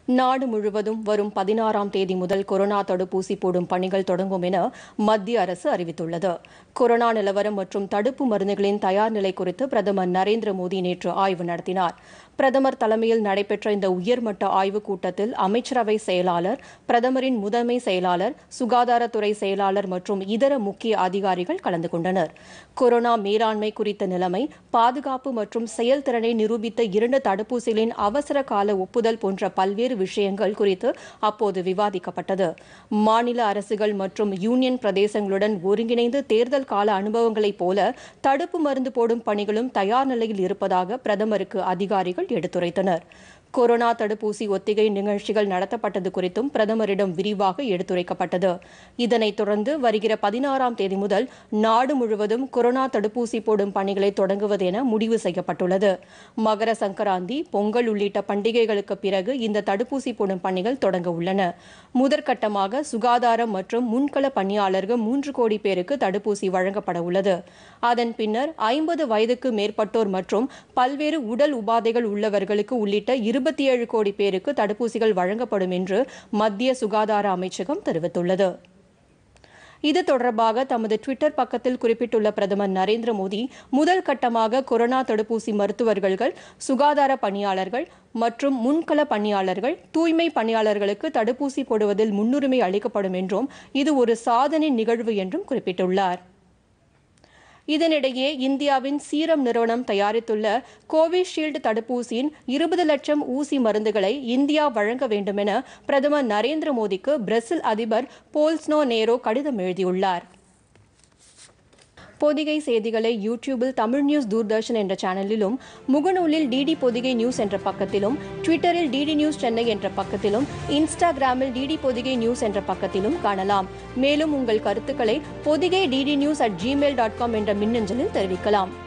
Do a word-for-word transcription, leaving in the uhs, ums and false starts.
நாடு முழுவதும் வரும் பதினாறாம் தேதி முதல் கொரோனா தடுப்பூசி போடும் பணிகள் தொடங்கும் என மத்திய அரசு அறிவித்துள்ளது. கொரோனா நிலவரம் மற்றும் தடுப்பு மருந்துகளின் தயார் நிலை குறித்து பிரதமர் நரேந்திர மோடி நேற்று ஆய்வு நடத்தினார். பிரதமர் தலைமையில் நடைபெற்ற இந்த உயர்மட்ட ஆய்வுக் கூட்டத்தில் அமைச்சரவை செயலாளர், பிரதமரின் முதன்மை செயலாளர், சுகாதாரத்துறை செயலாளர் மற்றும் இதர முக்கிய அதிகாரிகள் கலந்து கொண்டனர். கொரோனா மேலாண்மை குறித்த நிலைமை, பாதுகாப்பு மற்றும் செயல்திறனை நிரூபித்த இரண்டு தடுப்பூசிகளின் அவசர கால ஒப்புதல் போன்ற பல்வேறு விஷயங்கள் குறித்து அப்போது விவாதிக்கப்பட்டது. மாநில அரசுகள் மற்றும் யூனியன் பிரதேசங்களுடன் ஒருங்கிணைந்து தேர்தல் கால அனுபவங்களைப் போல தடுப்பு மருந்து போடும் பணிகளும் தயார் நிலையில் இருப்பதாக பிரதமருக்கு அதிகாரிகள் எடுத்துரைத்தனர். கொரோனா தடுப்பூசி ஒத்திகை நிகழ்ச்சிகள் நடத்தப்பட்டது குறித்தும் பிரதமரிடம் விரிவாக எடுத்துரைக்கப்பட்டது. இதனைத் தொடர்ந்து வருகிற பதினாறாம் தேதி முதல் நாடு முழுவதும் கொரோனா தடுப்பூசி போடும் பணிகளை தொடங்குவது என முடிவு செய்யப்பட்டுள்ளது. மகர சங்கராந்தி, பொங்கல் உள்ளிட்ட பண்டிகைகளுக்கு பிறகு இந்த தடுப்பூசி போடும் பணிகள் தொடங்க உள்ளன. முதற்கட்டமாக சுகாதாரம் மற்றும் முன்கள பணியாளர்கள் மூன்று கோடி பேருக்கு தடுப்பூசி வழங்கப்பட உள்ளது. அதன் பின்னர் ஐம்பது வயதுக்கு மேற்பட்டோர் மற்றும் பல்வேறு உடல் உபாதைகள் உள்ளவர்களுக்கு உள்ளிட்ட இருபத்தி ஏழு கோடி பேருக்கு தடுப்பூசிகள் வழங்கப்படும் என்று மத்திய சுகாதார அமைச்சகம் தெரிவித்துள்ளது. இது தொடர்பாக தமது ட்விட்டர் பக்கத்தில் குறிப்பிட்டுள்ள பிரதமர் நரேந்திர மோடி, முதல் கட்டமாக கொரோனா தடுப்பூசி மருத்துவர்கள், சுகாதார பணியாளர்கள் மற்றும் முன்கள பணியாளர்கள், தூய்மை பணியாளர்களுக்கு தடுப்பூசி போடுவதில் முன்னுரிமை அளிக்கப்படும் என்றும் இது ஒரு சாதனை நிகழ்வு என்றும் குறிப்பிட்டுள்ளார். இதனிடையே இந்தியாவின் சீரம் நிறுவனம் தயாரித்துள்ள கோவிஷீல்டு தடுப்பூசியின் இருபது லட்சம் ஊசி மருந்துகளை இந்தியா வழங்க வேண்டும் என பிரதமர் நரேந்திர மோடிக்கு பிரேசில் அதிபர் போல்சோனேரோ கடிதம் எழுதியுள்ளார். பொதிகை செய்திகளை யூடியூபில் தமிழ் நியூஸ் தூர்தர்ஷன் என்ற சேனலிலும், முகநூலில் டிடி பொதிகை நியூஸ் என்ற பக்கத்திலும், ட்விட்டரில் டிடி நியூஸ் சென்னை என்ற பக்கத்திலும், இன்ஸ்டாகிராமில் டிடி பொதிகை நியூஸ் என்ற பக்கத்திலும் காணலாம். மேலும் உங்கள் கருத்துக்களை Pothigai DD news at Gmail dot com என்ற மின்னஞ்சலில் தெரிவிக்கலாம்.